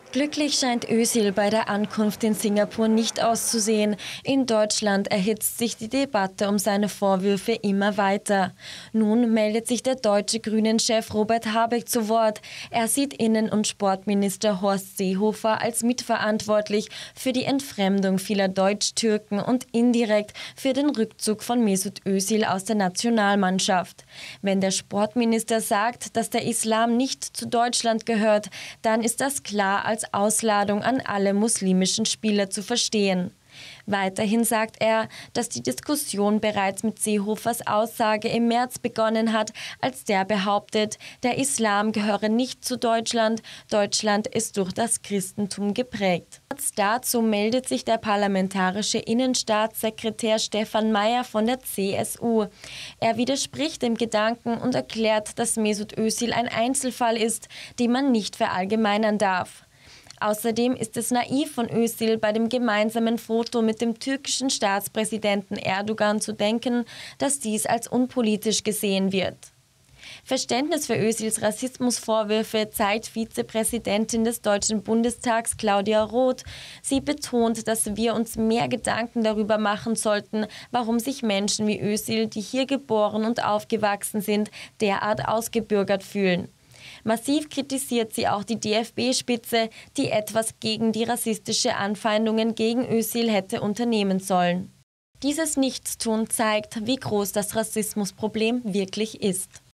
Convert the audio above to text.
Glücklich scheint Özil bei der Ankunft in Singapur nicht auszusehen. In Deutschland erhitzt sich die Debatte um seine Vorwürfe immer weiter. Nun meldet sich der deutsche Grünen-Chef Robert Habeck zu Wort. Er sieht Innen- und Sportminister Horst Seehofer als mitverantwortlich für die Entfremdung vieler Deutsch-Türken und indirekt für den Rückzug von Mesut Özil aus der Nationalmannschaft. Wenn der Sportminister sagt, dass der Islam nicht zu Deutschland gehört, dann ist das klar als Ausladung an alle muslimischen Spieler zu verstehen. Weiterhin sagt er, dass die Diskussion bereits mit Seehofers Aussage im März begonnen hat, als der behauptet, der Islam gehöre nicht zu Deutschland, Deutschland ist durch das Christentum geprägt. Dazu meldet sich der parlamentarische Innenstaatssekretär Stefan Mayer von der CSU. Er widerspricht dem Gedanken und erklärt, dass Mesut Özil ein Einzelfall ist, den man nicht verallgemeinern darf. Außerdem ist es naiv von Özil, bei dem gemeinsamen Foto mit dem türkischen Staatspräsidenten Erdogan zu denken, dass dies als unpolitisch gesehen wird. Verständnis für Özils Rassismusvorwürfe zeigt Vizepräsidentin des Deutschen Bundestags Claudia Roth. Sie betont, dass wir uns mehr Gedanken darüber machen sollten, warum sich Menschen wie Özil, die hier geboren und aufgewachsen sind, derart ausgebürgert fühlen. Massiv kritisiert sie auch die DFB-Spitze, die etwas gegen die rassistische Anfeindungen gegen Özil hätte unternehmen sollen. Dieses Nichtstun zeigt, wie groß das Rassismusproblem wirklich ist.